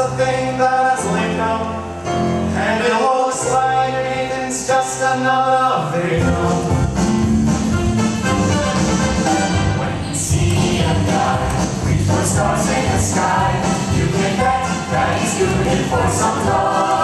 a thing that has only come, and it looks like anything's just another victim. When you see a guy reach for stars in the sky, you can bet that he's doing it for some love.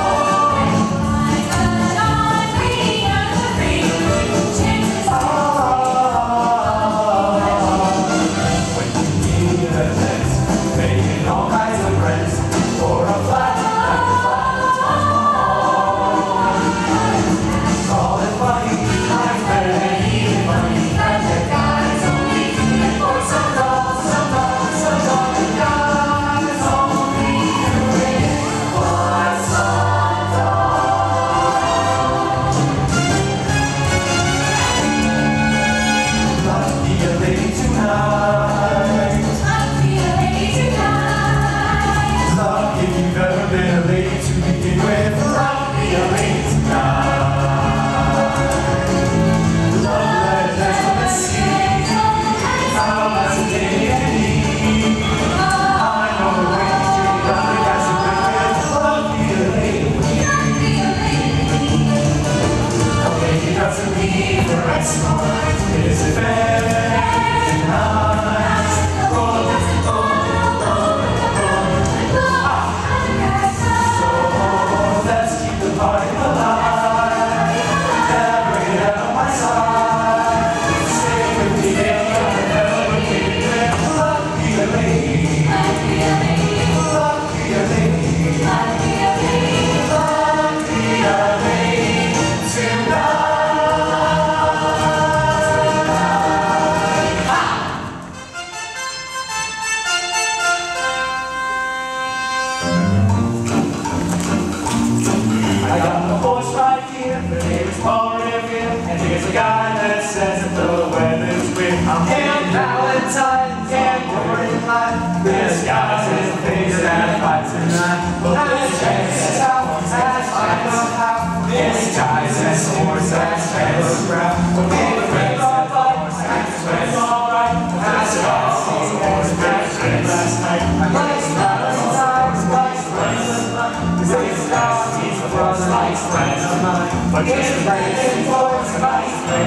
This guy's his things that fight tonight. But this chase has fight how. This guy's his horse that's fast crap. But the friends are like that's friends alright. That's why I see horse that's friends last night. Likes friends, likes friends. This guy's he's a brother likes friends of mine. But this friends and boys likes friends.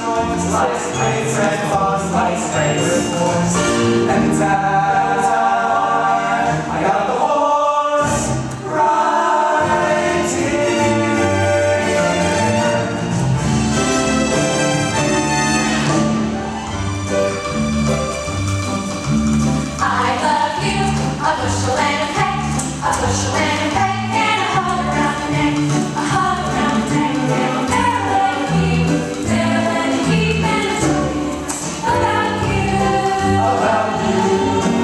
Likes friends and boys likes friends with boys. And I got the horse right here. I love you, a bushel and a peck, a bushel and a peck, and a hug around the neck, a hug around the neck, and a melody, and a story about you.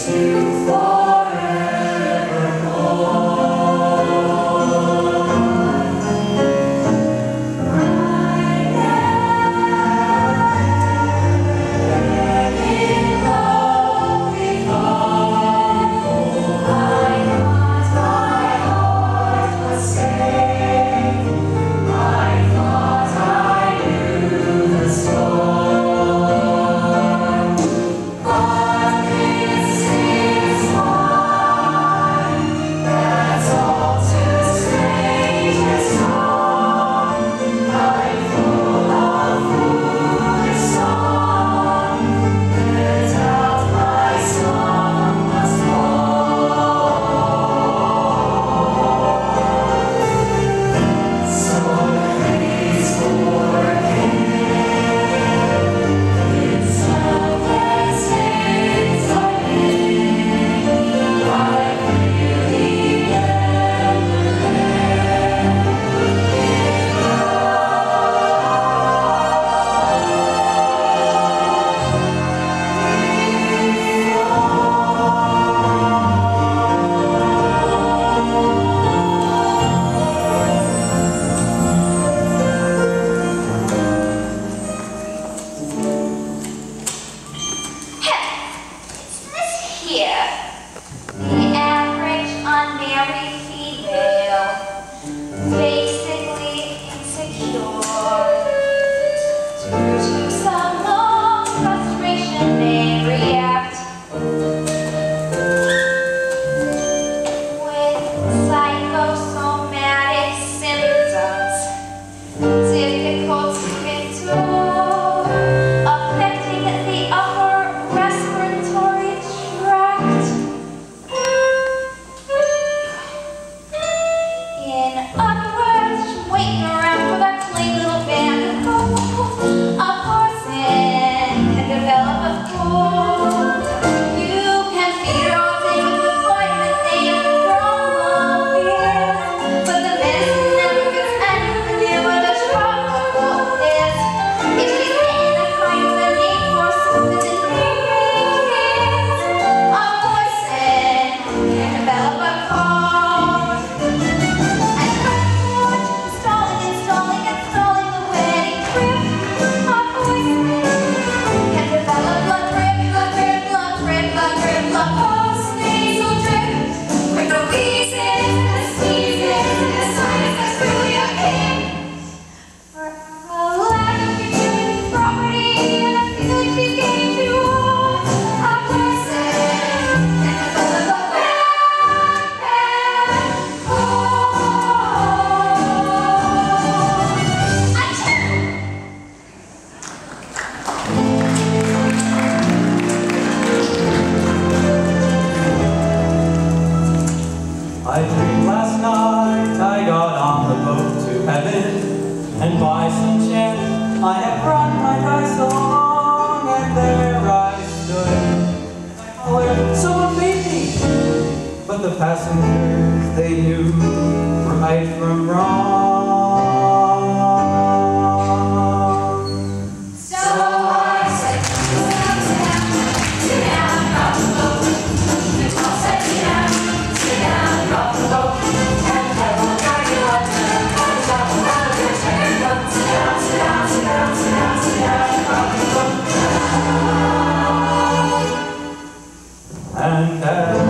I dreamed last night I got on the boat to heaven, and by some chance I had brought my dice along, and there I stood. I hollered, "Someone beat me!" But the passengers, they knew right from wrong. So I said, sit down, drop the boat. The girl said, sit down, drop the boat. And I will guide you up to the coast of the water. Sit down, drop the boat. And